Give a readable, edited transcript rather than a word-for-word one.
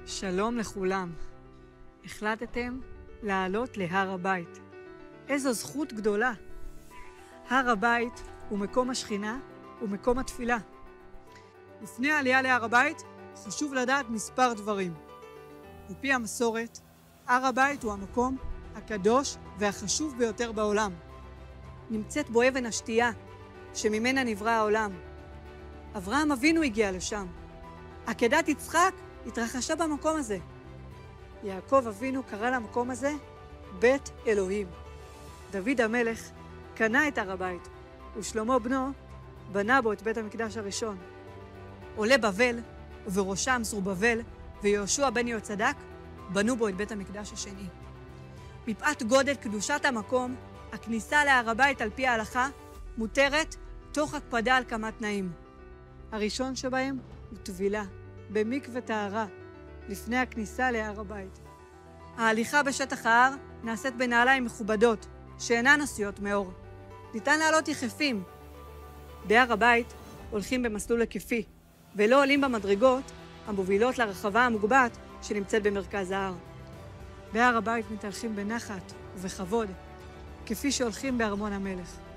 שלום לכולם. החלטתם לעלות להר הבית. איזו זכות גדולה. הר הבית הוא מקום השכינה ומקום התפילה. לפני העלייה להר הבית חשוב לדעת מספר דברים. על פי המסורת, הר הבית הוא המקום הקדוש והחשוב ביותר בעולם. נמצאת בו אבן השתייה שממנה נברא העולם. אברהם אבינו הגיע לשם. עקדת יצחק התרחשה במקום הזה. יעקב אבינו קרא למקום הזה בית אלוהים. דוד המלך קנה את הר הבית, ושלמה בנו בנה בו את בית המקדש הראשון. עולי בבל, ובראשם זרובבל ויהושע בן יהוצדק, בנו בו את בית המקדש השני. מפאת גודל קדושת המקום, הכניסה להר הבית על פי ההלכה מותרת תוך הקפדה על כמה תנאים. הראשון שבהם הוא טבילה במקווה טהרה לפני הכניסה להר הבית. ההליכה בשטח ההר נעשית בנעליים מכובדות שאינן עשויות מאור. ניתן לעלות יחפים. בהר הבית הולכים במסלול היקפי ולא עולים במדרגות המובילות לרחבה המוגבעת שנמצאת במרכז ההר. בהר הבית מתהלכים בנחת ובכבוד, כפי שהולכים בארמון המלך.